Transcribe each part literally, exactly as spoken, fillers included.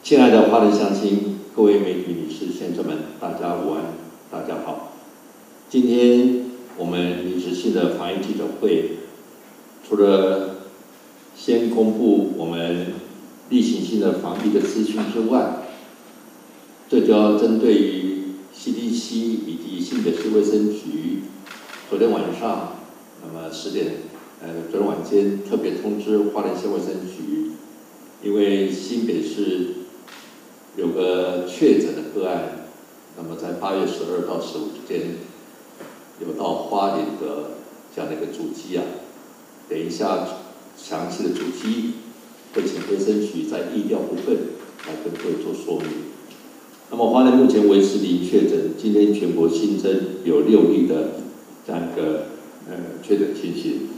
亲爱的花莲乡亲，各位媒体女士、先生们，大家午安，大家好。今天我们临时性的防疫记者会，除了先公布我们例行性的防疫的资讯之外，最主要针对于 C D C 以及新北市卫生局，昨天晚上，那么十点，呃，昨天晚间特别通知花莲县卫生局，因为新北市有个确诊的个案，那么在八月十二到十五之间，有到花莲的这样的一个足迹啊。等一下详细的足迹会请卫生局在疫调部分来跟各位做说明。那么花莲目前维持零确诊，今天全国新增有六例的这样一个呃确诊情形。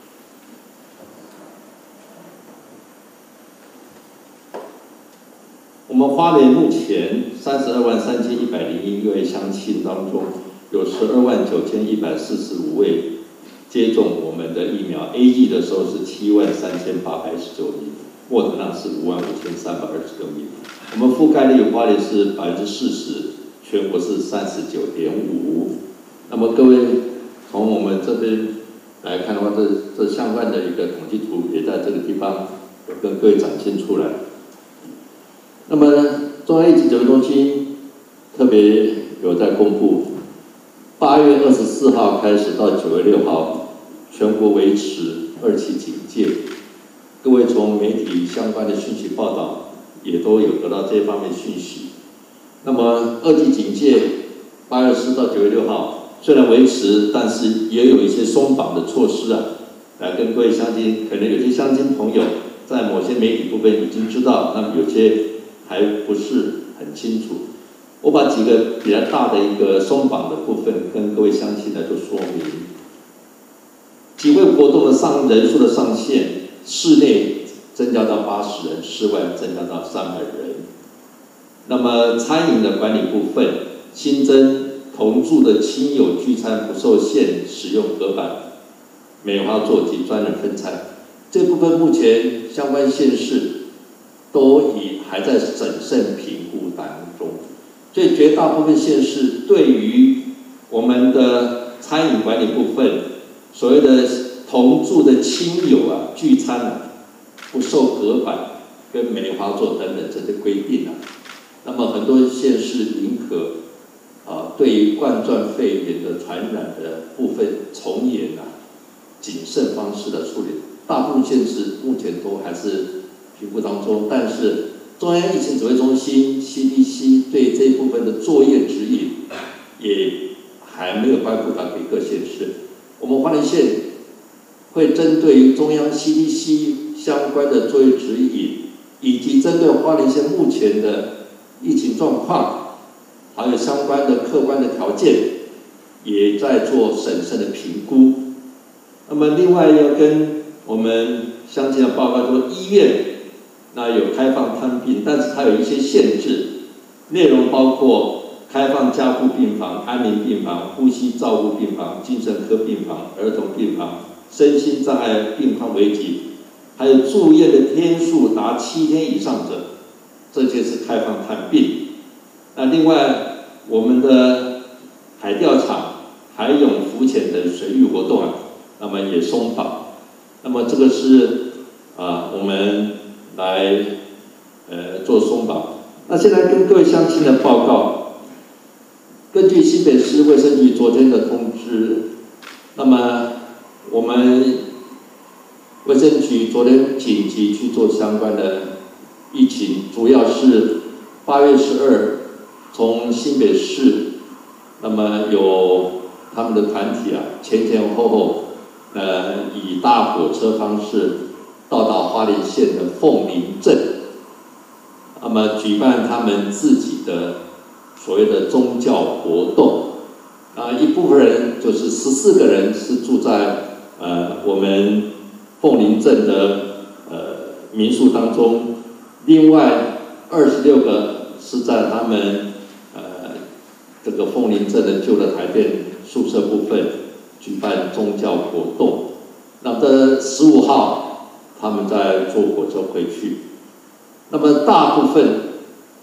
我们花莲目前三十二万三千一百零一位乡亲当中，有十二万九千一百四十五位接种我们的疫苗 ，A G 的时候是七万三千八百十九名，莫德纳是五万五千三百二十六名。我们覆盖率花莲是百分之四十，全国是三十九点五。那么各位从我们这边来看的话，这这相关的一个统计图也在这个地方有跟各位展现出来。那么中央疫情指挥中心特别有在公布，八月二十四号开始到九月六号，全国维持二期警戒。各位从媒体相关的讯息报道，也都有得到这方面讯息。那么二级警戒，八月二十四到九月六号，虽然维持，但是也有一些松绑的措施啊，来跟各位乡亲，可能有些乡亲朋友在某些媒体部分已经知道，那么有些还不是很清楚。我把几个比较大的一个松绑的部分跟各位乡亲来做说明。集会活动的上人数的上限，室内增加到八十人，室外增加到三百人。那么餐饮的管理部分，新增同住的亲友聚餐不受限使用隔板、梅花座及专人分餐。这部分目前相关县市都已还在审慎评估当中，所以绝大部分县市对于我们的餐饮管理部分，所谓的同住的亲友啊聚餐啊，不受隔板跟梅花座等等这些规定啊。那么很多县市宁可啊对于冠状肺炎的传染的部分从严啊谨慎方式的处理，大部分县市目前都还是评估当中，但是中央疫情指挥中心 C D C 对这一部分的作业指引也还没有颁布到给各县市。我们花莲县会针对于中央 C D C 相关的作业指引，以及针对花莲县目前的疫情状况，还有相关的客观的条件，也在做审慎的评估。那么另外要跟我们乡亲的报告说，医院那有开放探病，但是它有一些限制，内容包括开放加护病房、安宁病房、呼吸照护病房、精神科病房、儿童病房、身心障碍病患危急，还有住院的天数达七天以上者，这些是开放探病。那另外，我们的海钓场、海泳浮潜的水域活动啊，那么也松绑。那么这个是啊，我们来呃做松绑。那现在跟各位乡亲的报告，根据新北市卫生局昨天的通知，那么我们卫生局昨天紧急去做相关的疫情，主要是八月十二从新北市，那么有他们的团体啊，前前后后呃以大火车方式到达花莲县的凤林镇，那么举办他们自己的所谓的宗教活动。啊，一部分人就是十四个人是住在呃我们凤林镇的呃民宿当中，另外二十六个是在他们呃这个凤林镇的旧的台电宿舍部分举办宗教活动。那这十五号他们在坐火车回去。那么大部分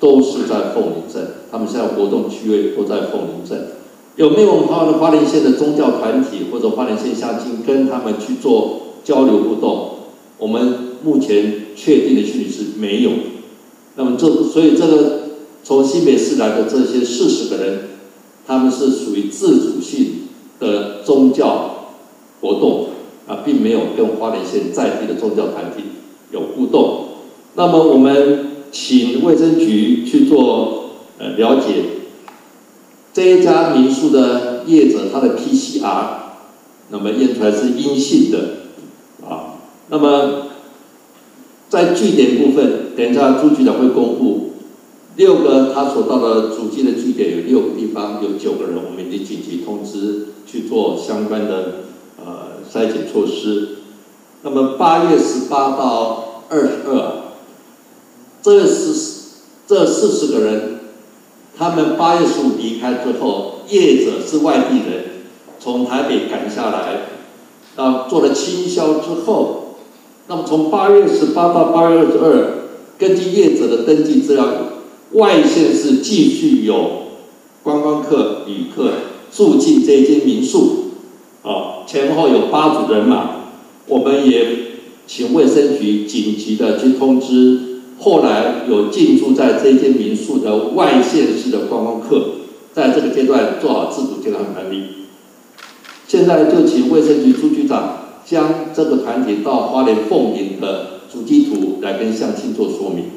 都是在凤林镇，他们现在活动区位都在凤林镇。有没有他们的花莲县的宗教团体或者花莲县乡亲跟他们去做交流互动？我们目前确定的讯息是没有。那么这所以这个从新北市来的这些四十个人，他们是属于自主性的宗教活动啊，并没有跟花莲县在地的宗教团体有互动。那么我们请卫生局去做呃了解，这一家民宿的业者他的 P C R， 那么验出来是阴性的啊。那么在据点部分，等一下朱局长会公布，六个他所到的主机的据点有六个地方，有九个人，我们已经紧急通知去做相关的呃筛检措施。那么八月十八到二十二，这是这四十个人，他们八月十五离开之后，业者是外地人，从台北赶下来，啊，做了清消之后，那么从八月十八到八月二十二，根据业者的登记资料，外县市继续有观光客、旅客住进这间民宿，啊，前后有八组人马，我们也请卫生局紧急的去通知。后来有进驻在这间民宿的外县市的观光客，在这个阶段做好自主健康管理。现在就请卫生局朱局长将这个团体到花莲凤林的主机图来跟乡亲做说明。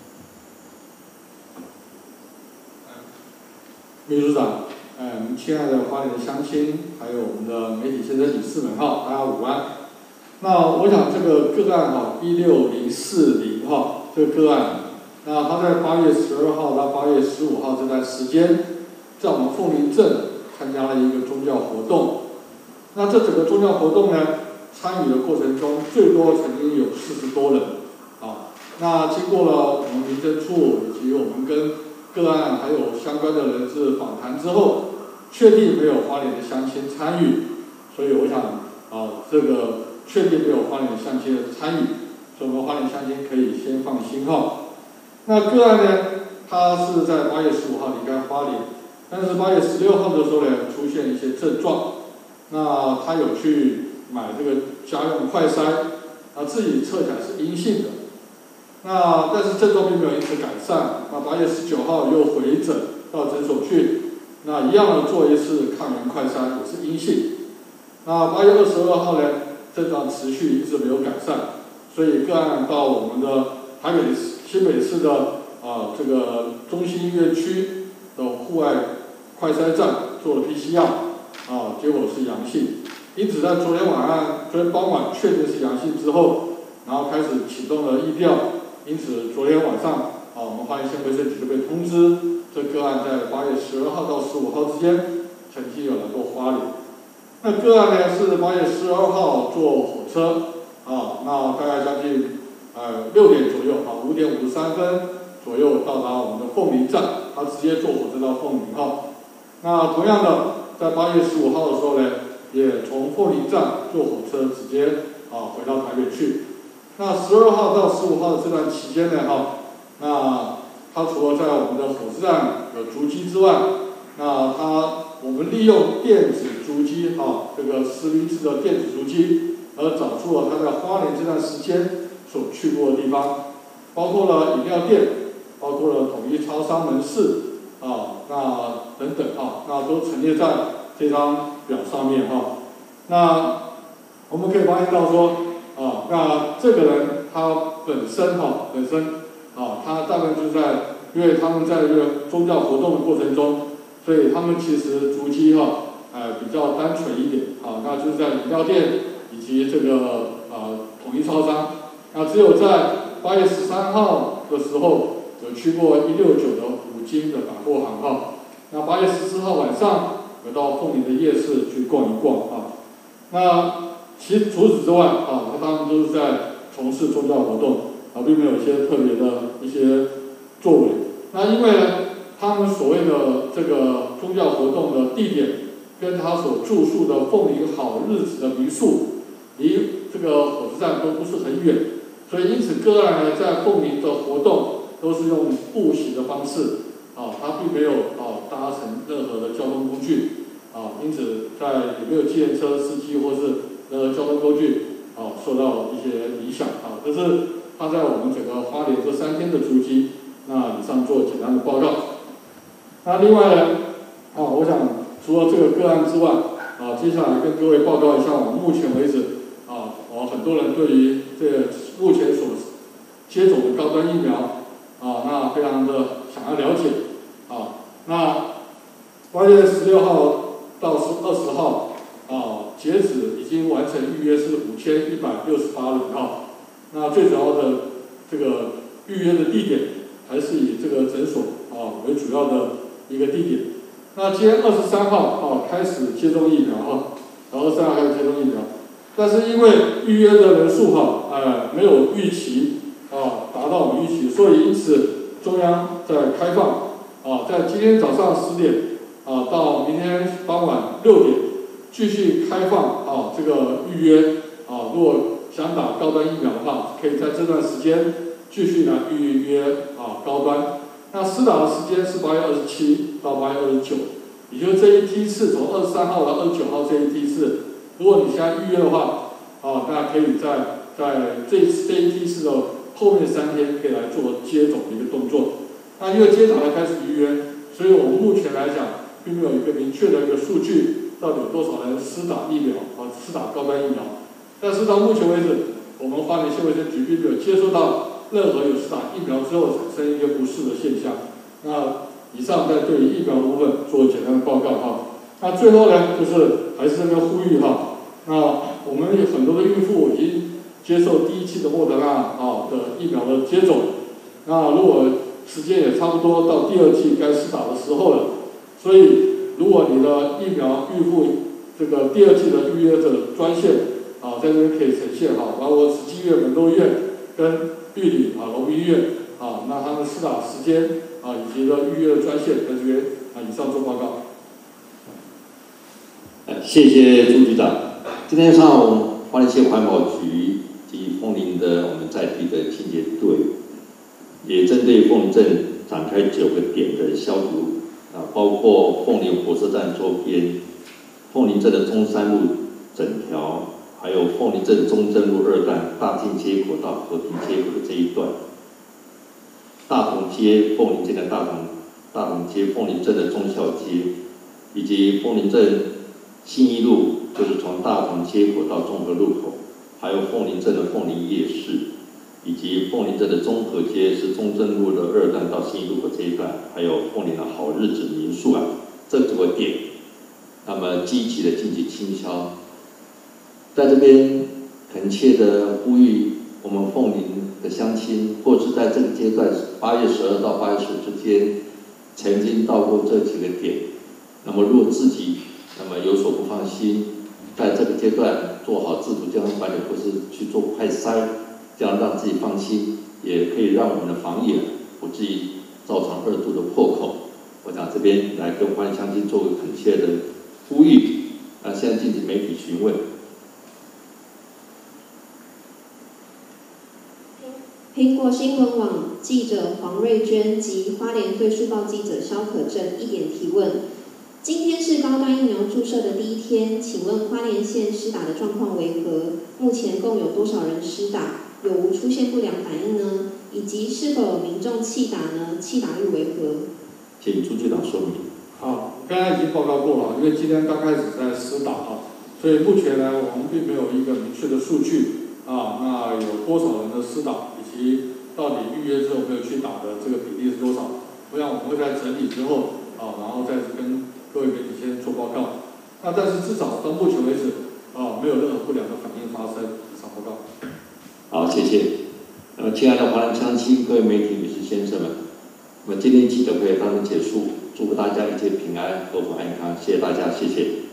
秘书长，嗯，亲爱的花莲的乡亲，还有我们的媒体先生、理事们哈，大家午安。那我想这个个案哈，一六零四零哈。这个个案，那他在八月十二号到八月十五号这段时间，在我们凤林镇参加了一个宗教活动。那这整个宗教活动呢，参与的过程中，最多曾经有四十多人。啊，那经过了我们民政处以及我们跟个案还有相关的人士访谈之后，确定没有花莲的乡亲参与。所以我想啊，这个确定没有花莲的乡亲的参与。所以我们花莲乡亲可以先放心哈。那个案呢，他是在八月十五号离开花莲，但是八月十六号的时候呢，出现一些症状。那他有去买这个家用快筛，啊，自己测起来是阴性的。那但是症状并没有因此改善。那八月十九号又回诊到诊所去，那一样的做一次抗原快筛也是阴性。那八月二十二号呢，症状持续一直没有改善。所以个案到我们的台北新北市的啊这个中心医院区的户外快筛站做了 P C R， 啊结果是阳性。因此在昨天晚上、昨天傍晚确定是阳性之后，然后开始启动了疫调。因此昨天晚上啊我们花莲县卫生局就被通知，这个案在八月十二号到十五号之间曾经有来过花莲。那个案呢是八月十二号坐火车。啊，那大概将近呃六点左右，啊五点五十三分左右到达我们的凤林站，他直接坐火车到凤林哈。那同样的，在八月十五号的时候呢，也从凤林站坐火车直接啊回到台北去。那十二号到十五号的这段期间呢，哈，那他除了在我们的火车站有足迹之外，那他我们利用电子足迹啊，这个实名制的电子足迹。而找出了他在花莲这段时间所去过的地方，包括了饮料店，包括了统一超商门市，啊，那等等啊，那都陈列在这张表上面哈。那我们可以发现到说，啊，那这个人他本身哈，本身啊，他大概就是在，因为他们在这个宗教活动的过程中，所以他们其实足迹哈，呃，比较单纯一点，啊，那就是在饮料店。以及这个呃统一超商，那只有在八月十三号的时候有去过一六九的五金的百货行号，那八月十四号晚上有到凤林的夜市去逛一逛啊。那其实除此之外啊，他当然都是在从事宗教活动啊，并没有一些特别的一些作为。那因为呢，他们所谓的这个宗教活动的地点跟他所住宿的凤林好日子的民宿。离这个火车站都不是很远，所以因此个案呢在凤林的活动都是用步行的方式啊，他并没有啊搭乘任何的交通工具啊，因此在也没有计程车司机或是任何交通工具啊受到一些影响啊。这是他在我们整个花莲这三天的足迹。那以上做简单的报告。那另外呢，啊，我想除了这个个案之外，啊，接下来跟各位报告一下我们目前为止啊，我很多人对于这个目前所接种的高端疫苗啊，那非常的想要了解啊。那八月十六号到是二十号啊，截止已经完成预约是五千一百六十八人啊。那最主要的这个预约的地点还是以这个诊所啊为主要的一个地点。那今天二十三号啊开始接种疫苗哈，然后二十三号开始接种疫苗，但是因为预约的人数哈，呃没有预期啊达到我们预期，所以因此中央在开放啊，在今天早上十点啊到明天傍晚六点继续开放啊这个预约啊，如果想打高端疫苗的话，可以在这段时间继续来预约啊高端。那施打的时间是八月二十七到八月二十九，也就是这一梯次从二十三号到二十九号这一梯次，如果你现在预约的话，啊，大家可以在在这这一梯次的后面三天可以来做接种的一个动作。那因为接种才开始预约，所以我们目前来讲，并没有一个明确的一个数据，到底有多少人施打疫苗啊，施打高端疫苗。但是到目前为止，我们花莲县卫生局并没有接收到任何有施打疫苗之后产生一些不适的现象。那以上在对于疫苗部分做简单的报告哈。那最后呢，就是还是这边呼吁哈。那我们有很多的孕妇已经接受第一期的莫德纳啊的疫苗的接种。那如果时间也差不多到第二季该施打的时候了，所以如果你的疫苗预付这个第二季的预约的专线啊，在这边可以呈现哈，包括慈济医院、门诺医院跟玉里啊龙民医院啊，那他们施打时间啊以及的预约的专线在这边啊，以上做报告。 谢谢朱局长。今天上午，花莲县环保局及凤林的我们在地的清洁队，也针对凤林镇展开九个点的消毒啊，包括凤林火车站周边、凤林镇的中山路整条，还有凤林镇中正路二段大进街口到和平街口的这一段，大同街凤林镇的大同大同街、凤林镇的忠孝街，以及凤林镇信义路，就是从大同街口到中和路口，还有凤林镇的凤林夜市，以及凤林镇的中和街是中正路的二段到信义路口这一段，还有凤林的好日子民宿啊，这九个点，那么积极的进行清消。在这边恳切的呼吁我们凤林的乡亲，或是在这个阶段八月十二到八月十之间，曾经到过这几个点，那么如果自己那么有所不放心，在这个阶段做好自主健康管理，或是去做快筛，这样让自己放心，也可以让我们的防疫不至于造成二度的破口。我想这边来跟花莲乡亲做个恳切的呼吁。那现在进行媒体询问。 苹果新闻网记者黄瑞娟及花莲队速报记者肖可正一点提问：今天是高端疫苗注射的第一天，请问花莲县施打的状况为何？目前共有多少人施打？有无出现不良反应呢？以及是否有民众弃打呢？弃打率为何？ 请朱局长说明。 好，刚才已经报告过了，因为今天刚开始在施打啊，所以目前呢，我们并没有一个明确的数据啊，那有多少人的施打，以及到底预约之后没有去打的这个比例是多少？我想我们会在整理之后啊，然后再跟各位媒体先做报告。那但是至少到目前为止啊，没有任何不良的反应发生。以上报告。 好，谢谢。那么，亲爱的华人乡亲、各位媒体女士先生们，那么今天记者会到此结束，祝福大家一切平安、和睦安康，谢谢大家，谢谢。